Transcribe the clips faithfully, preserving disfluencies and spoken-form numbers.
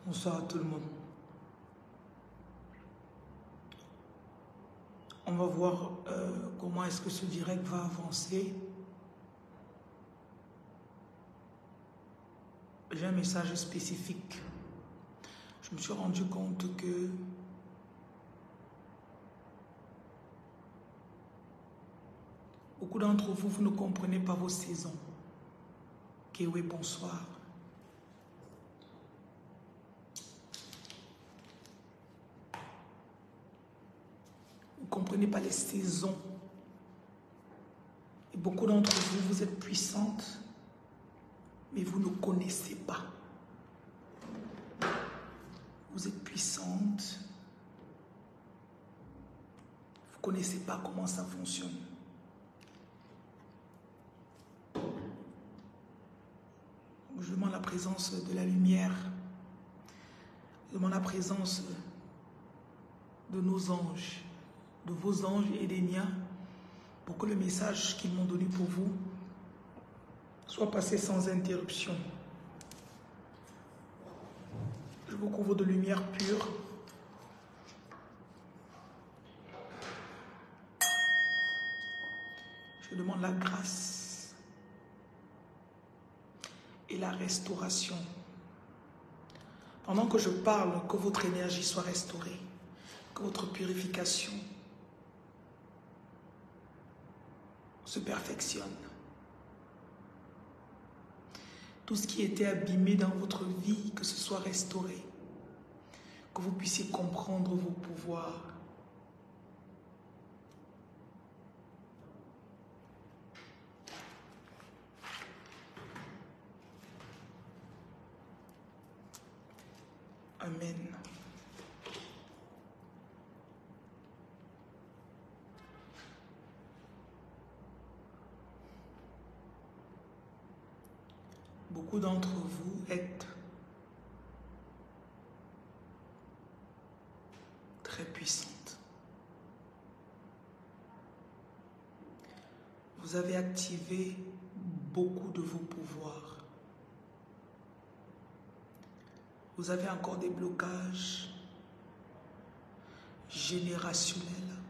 Bonsoir à tout le monde. On va voir euh, comment est-ce que ce direct va avancer. J'ai un message spécifique. Je me suis rendu compte que beaucoup d'entre vous, vous ne comprenez pas vos saisons. Kéwé, bonsoir. Vous ne comprenez pas les saisons. Et beaucoup d'entre vous, vous êtes puissantes, mais vous ne connaissez pas. Vous êtes puissante. Vous ne connaissez pas comment ça fonctionne. Je demande la présence de la lumière. Je demande la présence de nos anges, de vos anges et des miens, pour que le message qu'ils m'ont donné pour vous soit passé sans interruption. Je vous couvre de lumière pure. Je demande la grâce et la restauration. Pendant que je parle, que votre énergie soit restaurée, que votre purification se perfectionne. Tout ce qui était abîmé dans votre vie, que ce soit restauré, que vous puissiez comprendre vos pouvoirs. Amen. Beaucoup d'entre vous êtes très puissantes. Vous avez activé beaucoup de vos pouvoirs. Vous avez encore des blocages générationnels.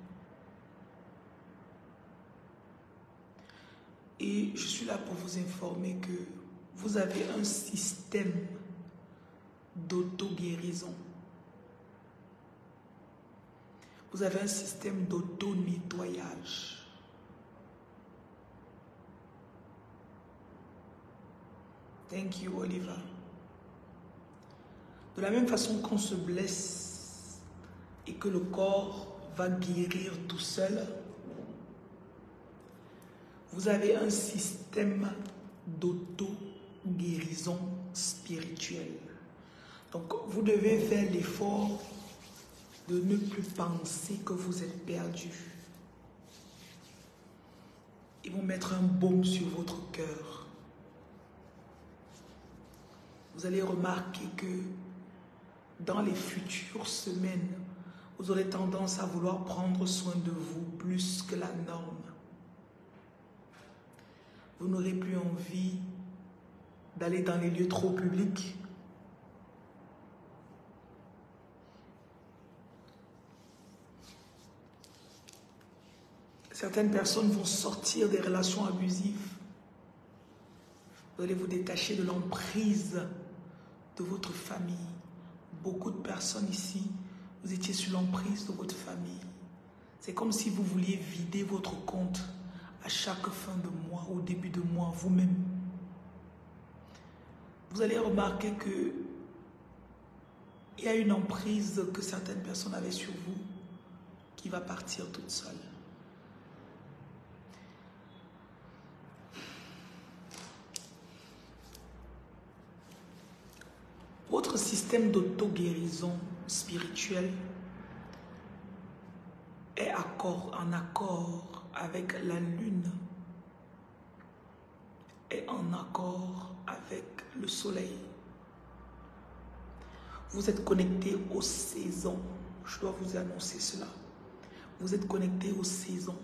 Et je suis là pour vous informer que vous avez un système d'auto-guérison. Vous avez un système d'auto-nettoyage. Thank you, Oliver. De la même façon qu'on se blesse et que le corps va guérir tout seul, vous avez un système d'auto-guérison spirituelle. Donc, vous devez faire l'effort de ne plus penser que vous êtes perdu. Ils vont mettre un baume sur votre cœur. Vous allez remarquer que dans les futures semaines, vous aurez tendance à vouloir prendre soin de vous plus que la norme. Vous n'aurez plus envie d'aller dans les lieux trop publics. Certaines personnes vont sortir des relations abusives. Vous allez vous détacher de l'emprise de votre famille. Beaucoup de personnes ici, vous étiez sous l'emprise de votre famille. C'est comme si vous vouliez vider votre compte à chaque fin de mois, au début de mois, vous-même. Vous allez remarquer que il y a une emprise que certaines personnes avaient sur vous qui va partir toute seule. Votre système d'auto-guérison spirituelle est accord, en accord avec la lune et en accord avec le soleil. Vous êtes connecté aux saisons. Je dois vous annoncer cela. Vous êtes connecté aux saisons.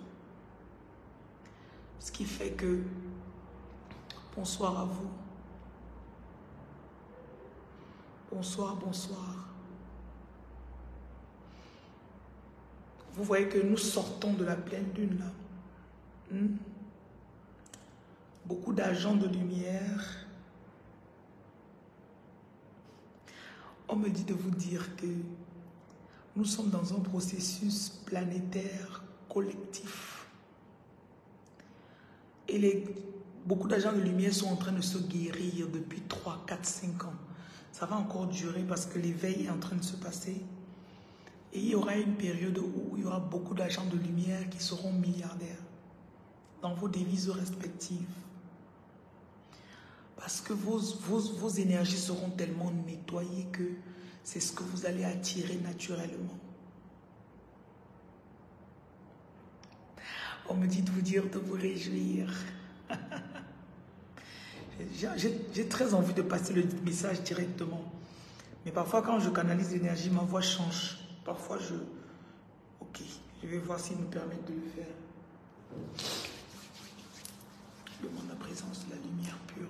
Ce qui fait que, bonsoir à vous. Bonsoir, bonsoir. Vous voyez que nous sortons de la pleine lune là. Hmm? Beaucoup d'agents de lumière. On me dit de vous dire que nous sommes dans un processus planétaire collectif. Et les, beaucoup d'agents de lumière sont en train de se guérir depuis trois, quatre, cinq ans. Ça va encore durer parce que l'éveil est en train de se passer. Et il y aura une période où il y aura beaucoup d'agents de lumière qui seront milliardaires dans vos devises respectives. Parce que vos, vos, vos énergies seront tellement nettoyées que c'est ce que vous allez attirer naturellement. On me dit de vous dire de vous réjouir. J'ai très envie de passer le message directement. Mais parfois quand je canalise l'énergie, ma voix change. Parfois je... Ok, je vais voir s'il me permet de le faire. Je demande la présence de la lumière pure.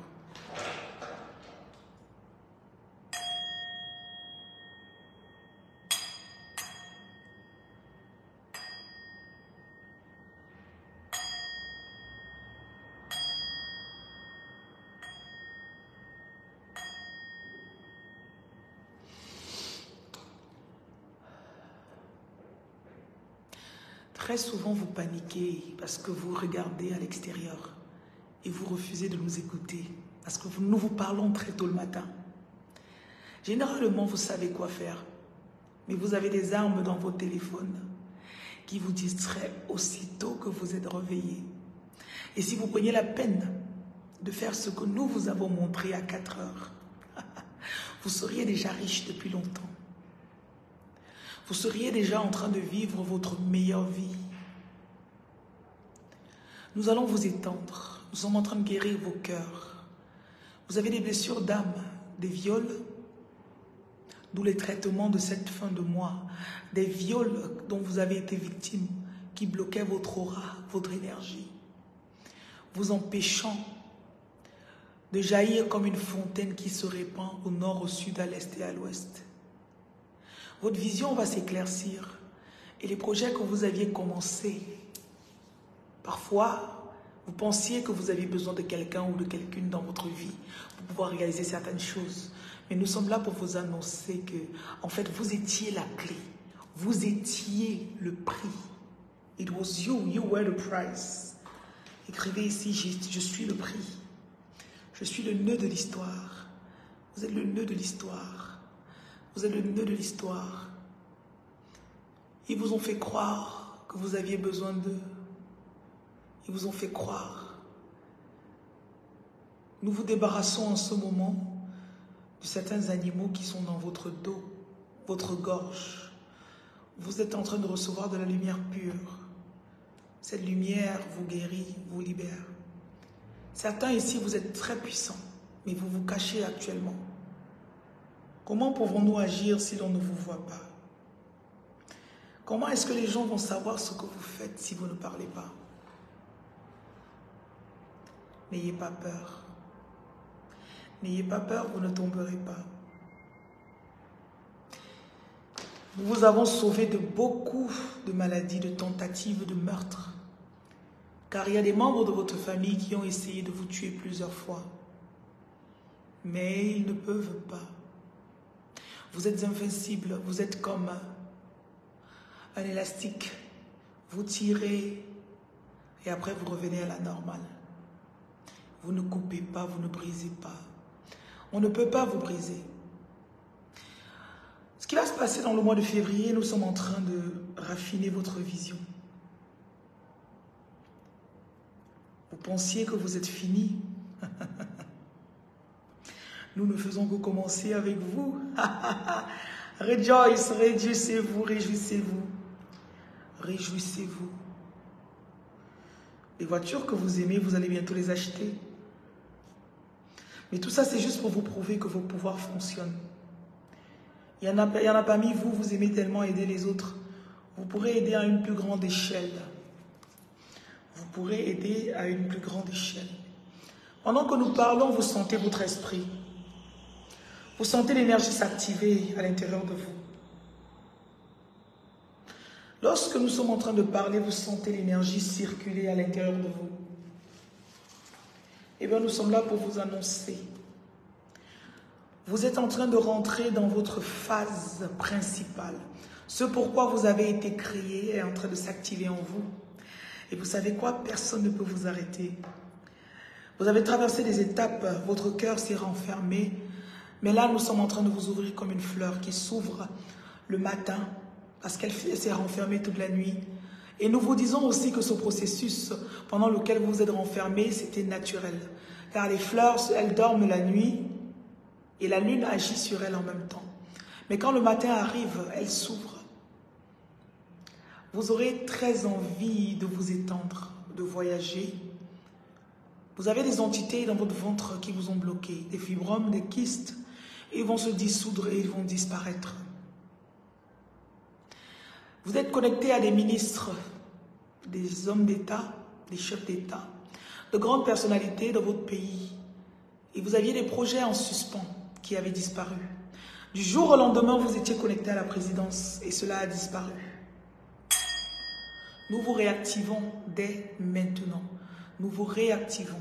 Très souvent, vous paniquez parce que vous regardez à l'extérieur et vous refusez de nous écouter parce que nous vous parlons très tôt le matin. Généralement, vous savez quoi faire, mais vous avez des armes dans vos téléphones qui vous distraient aussitôt que vous êtes réveillé. Et si vous preniez la peine de faire ce que nous vous avons montré à quatre heures, vous seriez déjà riche depuis longtemps. Vous seriez déjà en train de vivre votre meilleure vie. Nous allons vous étendre. Nous sommes en train de guérir vos cœurs. Vous avez des blessures d'âme, des viols, d'où les traitements de cette fin de mois, des viols dont vous avez été victime, qui bloquaient votre aura, votre énergie, vous empêchant de jaillir comme une fontaine qui se répand au nord, au sud, à l'est et à l'ouest. Votre vision va s'éclaircir et les projets que vous aviez commencés, parfois, vous pensiez que vous aviez besoin de quelqu'un ou de quelqu'une dans votre vie pour pouvoir réaliser certaines choses. Mais nous sommes là pour vous annoncer que, en fait, vous étiez la clé. Vous étiez le prix. It was you, you were the price. Écrivez ici, je suis le prix. Je suis le nœud de l'histoire. Vous êtes le nœud de l'histoire. Vous êtes le nœud de l'histoire. Ils vous ont fait croire que vous aviez besoin d'eux. Ils vous ont fait croire. Nous vous débarrassons en ce moment de certains animaux qui sont dans votre dos, votre gorge. Vous êtes en train de recevoir de la lumière pure. Cette lumière vous guérit, vous libère. Certains ici, vous êtes très puissants, mais vous vous cachez actuellement. Comment pouvons-nous agir si l'on ne vous voit pas? Comment est-ce que les gens vont savoir ce que vous faites si vous ne parlez pas? N'ayez pas peur. N'ayez pas peur, vous ne tomberez pas. Nous vous avons sauvé de beaucoup de maladies, de tentatives de meurtre. Car il y a des membres de votre famille qui ont essayé de vous tuer plusieurs fois. Mais ils ne peuvent pas. Vous êtes invincible, vous êtes comme un élastique. Vous tirez et après vous revenez à la normale. Vous ne coupez pas, vous ne brisez pas. On ne peut pas vous briser. Ce qui va se passer dans le mois de février, nous sommes en train de raffiner votre vision. Vous pensiez que vous êtes fini. Nous ne faisons que commencer avec vous. Rejoice, réjouissez-vous, réjouissez-vous. Réjouissez-vous. Les voitures que vous aimez, vous allez bientôt les acheter. Mais tout ça, c'est juste pour vous prouver que vos pouvoirs fonctionnent. Il y en a, il y en a parmi vous, vous aimez tellement aider les autres. Vous pourrez aider à une plus grande échelle. Vous pourrez aider à une plus grande échelle. Pendant que nous parlons, vous sentez votre esprit. Vous sentez l'énergie s'activer à l'intérieur de vous. Lorsque nous sommes en train de parler, vous sentez l'énergie circuler à l'intérieur de vous. Eh bien, nous sommes là pour vous annoncer. Vous êtes en train de rentrer dans votre phase principale. Ce pourquoi vous avez été créé est en train de s'activer en vous. Et vous savez quoi? Personne ne peut vous arrêter. Vous avez traversé des étapes, votre cœur s'est renfermé. Mais là, nous sommes en train de vous ouvrir comme une fleur qui s'ouvre le matin parce qu'elle s'est renfermée toute la nuit. Et nous vous disons aussi que ce processus pendant lequel vous vous êtes renfermé, c'était naturel. Car les fleurs, elles dorment la nuit et la lune agit sur elles en même temps. Mais quand le matin arrive, elles s'ouvrent. Vous aurez très envie de vous étendre, de voyager. Vous avez des entités dans votre ventre qui vous ont bloqué, des fibromes, des kystes. Ils vont se dissoudre et ils vont disparaître. Vous êtes connecté à des ministres, des hommes d'État, des chefs d'État, de grandes personnalités dans votre pays. Et vous aviez des projets en suspens qui avaient disparu. Du jour au lendemain, vous étiez connecté à la présidence et cela a disparu. Nous vous réactivons dès maintenant. Nous vous réactivons.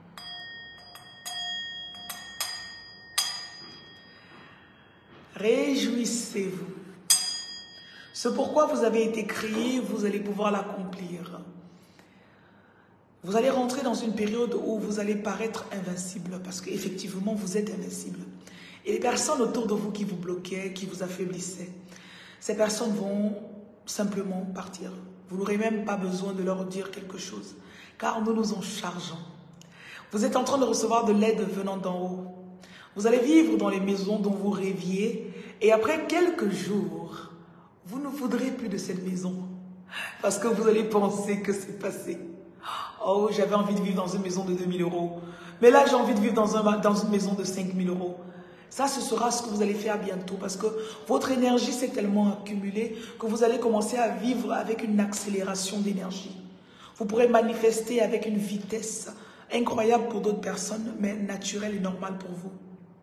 Réjouissez-vous. Ce pourquoi vous avez été créé, vous allez pouvoir l'accomplir. Vous allez rentrer dans une période où vous allez paraître invincible parce qu'effectivement, vous êtes invincible. Et les personnes autour de vous qui vous bloquaient, qui vous affaiblissaient, ces personnes vont simplement partir. Vous n'aurez même pas besoin de leur dire quelque chose, car nous nous en chargeons. Vous êtes en train de recevoir de l'aide venant d'en haut. Vous allez vivre dans les maisons dont vous rêviez, et après quelques jours, vous ne voudrez plus de cette maison, parce que vous allez penser que c'est passé. Oh, j'avais envie de vivre dans une maison de deux mille euros, mais là j'ai envie de vivre dans, un, dans une maison de cinq mille euros. Ça, ce sera ce que vous allez faire bientôt, parce que votre énergie s'est tellement accumulée que vous allez commencer à vivre avec une accélération d'énergie. Vous pourrez manifester avec une vitesse incroyable pour d'autres personnes, mais naturelle et normale pour vous.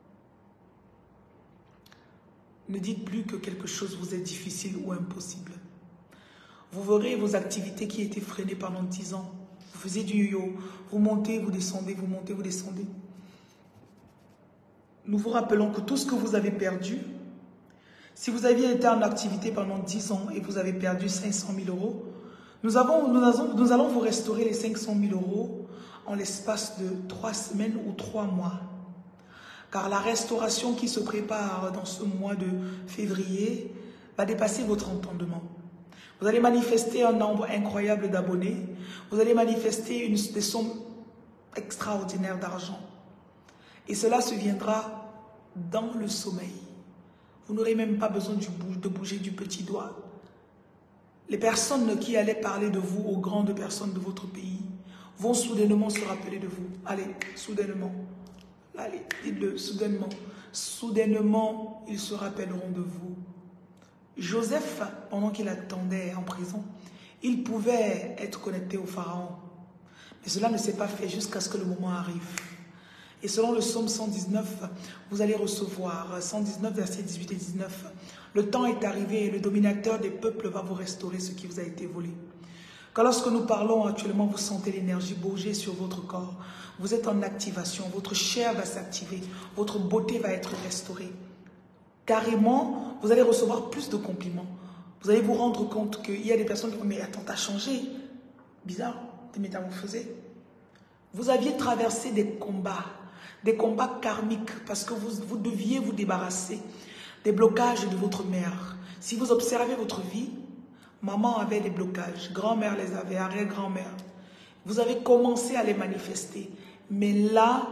Ne dites plus que quelque chose vous est difficile ou impossible. Vous verrez vos activités qui étaient freinées pendant dix ans. Vous faisiez du yo-yo, vous montez, vous descendez, vous montez, vous descendez. Nous vous rappelons que tout ce que vous avez perdu, si vous aviez été en activité pendant dix ans et vous avez perdu cinq cent mille euros, nous, avons, nous, avons, nous allons vous restaurer les cinq cent mille euros en l'espace de trois semaines ou trois mois. Car la restauration qui se prépare dans ce mois de février va dépasser votre entendement. Vous allez manifester un nombre incroyable d'abonnés. Vous allez manifester une, des sommes extraordinaires d'argent. Et cela se viendra dans le sommeil. Vous n'aurez même pas besoin de bouger du petit doigt. Les personnes qui allaient parler de vous aux grandes personnes de votre pays vont soudainement se rappeler de vous. Allez, soudainement. Allez, dites-le, soudainement. Soudainement, ils se rappelleront de vous. Joseph, pendant qu'il attendait en prison, il pouvait être connecté au Pharaon. Mais cela ne s'est pas fait jusqu'à ce que le moment arrive. Et selon le psaume cent dix-neuf, vous allez recevoir, cent dix-neuf, versets dix-huit et dix-neuf, le temps est arrivé et le dominateur des peuples va vous restaurer ce qui vous a été volé. Quand lorsque nous parlons actuellement, vous sentez l'énergie bouger sur votre corps. Vous êtes en activation, votre chair va s'activer, votre beauté va être restaurée. Carrément, vous allez recevoir plus de compliments. Vous allez vous rendre compte qu'il y a des personnes qui vont dire « Mais attends, t'as changé. Bizarre, t'es métamorphosé. » Vous aviez traversé des combats, des combats karmiques, parce que vous, vous deviez vous débarrasser des blocages de votre mère. Si vous observez votre vie, maman avait des blocages, grand-mère les avait, arrière-grand-mère. Vous avez commencé à les manifester. Mais là,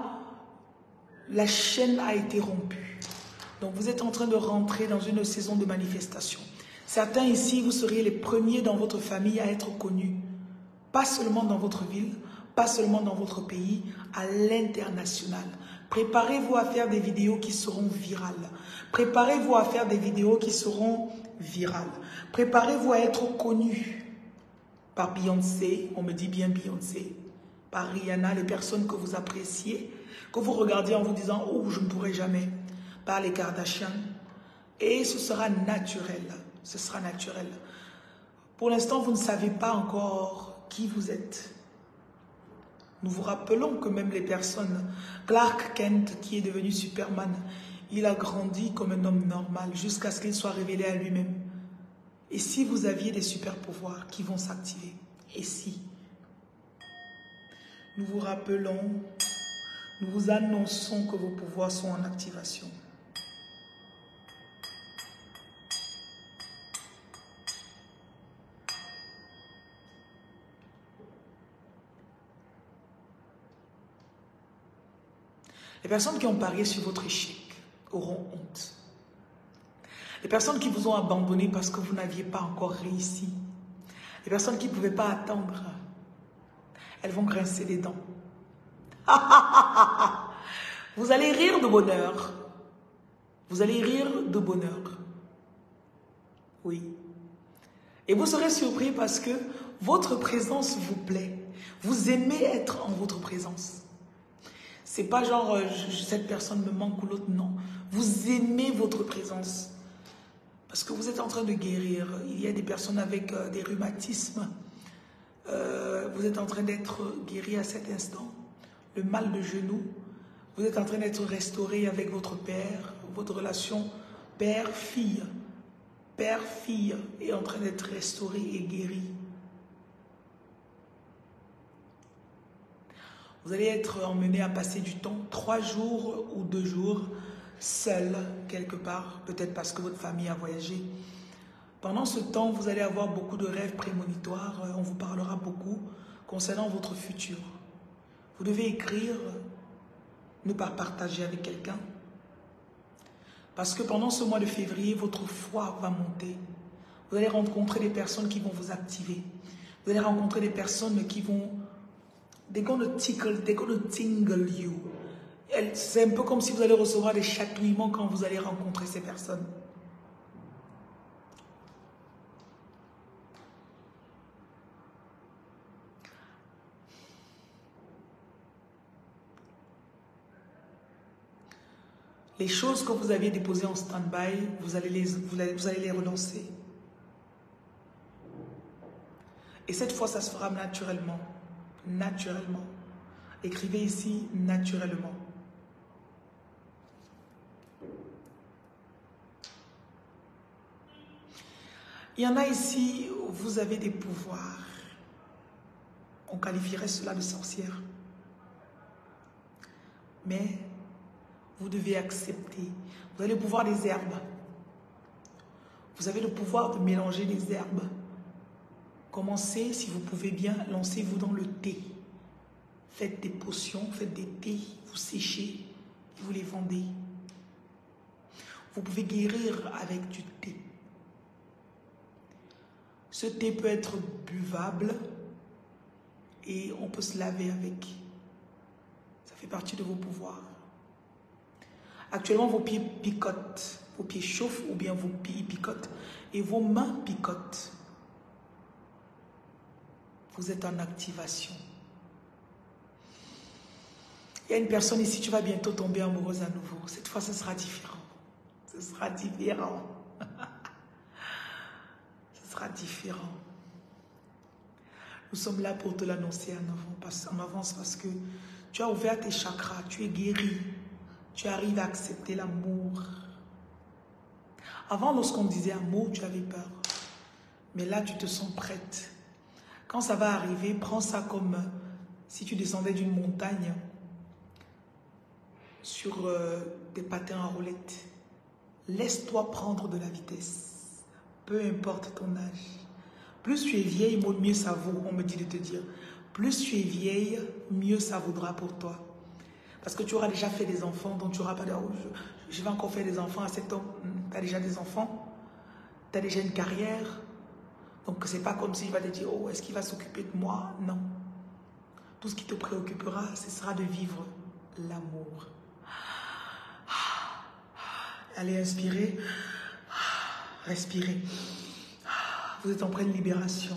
la chaîne a été rompue. Donc vous êtes en train de rentrer dans une saison de manifestation. Certains ici, vous seriez les premiers dans votre famille à être connus. Pas seulement dans votre ville, pas seulement dans votre pays, à l'international. Préparez-vous à faire des vidéos qui seront virales. Préparez-vous à faire des vidéos qui seront virales. Préparez-vous à être connus par Beyoncé, on me dit bien Beyoncé, par Rihanna, les personnes que vous appréciez, que vous regardez en vous disant « Oh, je ne pourrai jamais ». par les Kardashians. Et ce sera naturel. Ce sera naturel. Pour l'instant, vous ne savez pas encore qui vous êtes. Nous vous rappelons que même les personnes, Clark Kent qui est devenu Superman, il a grandi comme un homme normal jusqu'à ce qu'il soit révélé à lui-même. Et si vous aviez des super pouvoirs qui vont s'activer? Et si? Nous vous rappelons, nous vous annonçons que vos pouvoirs sont en activation. Les personnes qui ont parié sur votre échec auront honte. Les personnes qui vous ont abandonné parce que vous n'aviez pas encore réussi. Les personnes qui ne pouvaient pas attendre. Elles vont grincer les dents. Vous allez rire de bonheur. Vous allez rire de bonheur. Oui. Et vous serez surpris parce que votre présence vous plaît. Vous aimez être en votre présence. C'est pas genre, euh, je, cette personne me manque ou l'autre, non. Vous aimez votre présence. Parce que vous êtes en train de guérir. Il y a des personnes avec euh, des rhumatismes. Euh, vous êtes en train d'être guéri à cet instant. Le mal de genou. Vous êtes en train d'être restauré avec votre père. Votre relation père-fille. Père-fille est en train d'être restaurée et guérie. Vous allez être emmené à passer du temps, trois jours ou deux jours, seul quelque part, peut-être parce que votre famille a voyagé. Pendant ce temps, vous allez avoir beaucoup de rêves prémonitoires, on vous parlera beaucoup concernant votre futur. Vous devez écrire, ne pas partager avec quelqu'un. Parce que pendant ce mois de février, votre foi va monter. Vous allez rencontrer des personnes qui vont vous activer. Vous allez rencontrer des personnes qui vont... They're gonna tickle, they're gonna tingle you. C'est un peu comme si vous allez recevoir des chatouillements quand vous allez rencontrer ces personnes. Les choses que vous aviez déposées en stand-by, vous allez les, vous allez, vous allez les relancer. Et cette fois, ça se fera naturellement. Naturellement. Écrivez ici naturellement. Il y en a ici, vous avez des pouvoirs. On qualifierait cela de sorcière. Mais vous devez accepter. Vous avez le pouvoir des herbes. Vous avez le pouvoir de mélanger les herbes. Commencez, si vous pouvez bien, lancez-vous dans le thé. Faites des potions, faites des thés, vous séchez et vous les vendez. Vous pouvez guérir avec du thé. Ce thé peut être buvable et on peut se laver avec. Ça fait partie de vos pouvoirs. Actuellement, vos pieds picotent. Vos pieds chauffent ou bien vos pieds picotent. Et vos mains picotent. Vous êtes en activation. Il y a une personne ici, tu vas bientôt tomber amoureuse à nouveau. Cette fois, ce sera différent. Ce sera différent. Ce sera différent. Nous sommes là pour te l'annoncer en avance parce que tu as ouvert tes chakras, tu es guéri. Tu arrives à accepter l'amour. Avant, lorsqu'on disait amour, tu avais peur. Mais là, tu te sens prête. Quand ça va arriver, prends ça comme si tu descendais d'une montagne sur euh, des patins à roulettes. Laisse-toi prendre de la vitesse. Peu importe ton âge. Plus tu es vieille, mieux ça vaut, on me dit de te dire. Plus tu es vieille, mieux ça vaudra pour toi. Parce que tu auras déjà fait des enfants, donc tu n'auras pas de... Oh, je, je vais encore faire des enfants à cet homme. Tu as déjà des enfants. Tu as déjà une carrière. Donc, ce n'est pas comme s'il va te dire, oh, est-ce qu'il va s'occuper de moi? Non. Tout ce qui te préoccupera, ce sera de vivre l'amour. Allez, inspirez. Respirez. Vous êtes en pleine libération.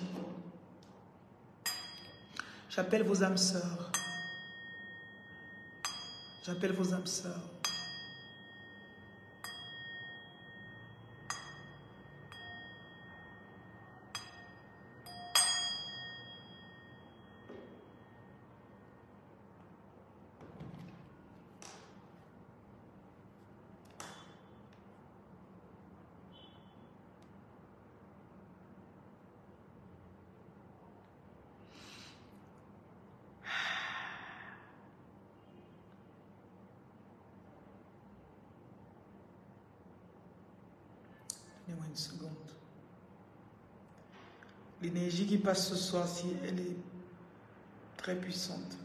J'appelle vos âmes sœurs. J'appelle vos âmes sœurs. Une seconde. L'énergie qui passe ce soir-ci, elle est très puissante.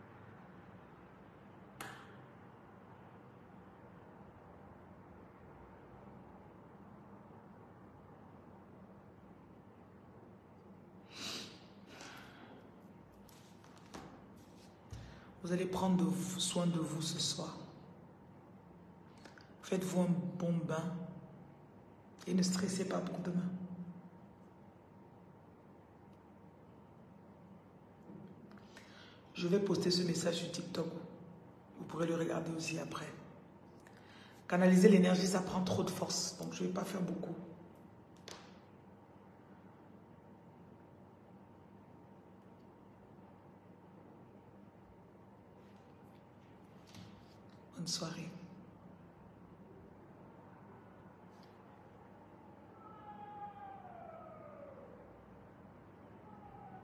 Vous allez prendre de vous, soin de vous ce soir. Faites-vous un bon bain et ne stressez pas pour demain. Je vais poster ce message sur TikTok. Vous pourrez le regarder aussi après. Canaliser l'énergie, ça prend trop de force. Donc, je ne vais pas faire beaucoup. Bonne soirée.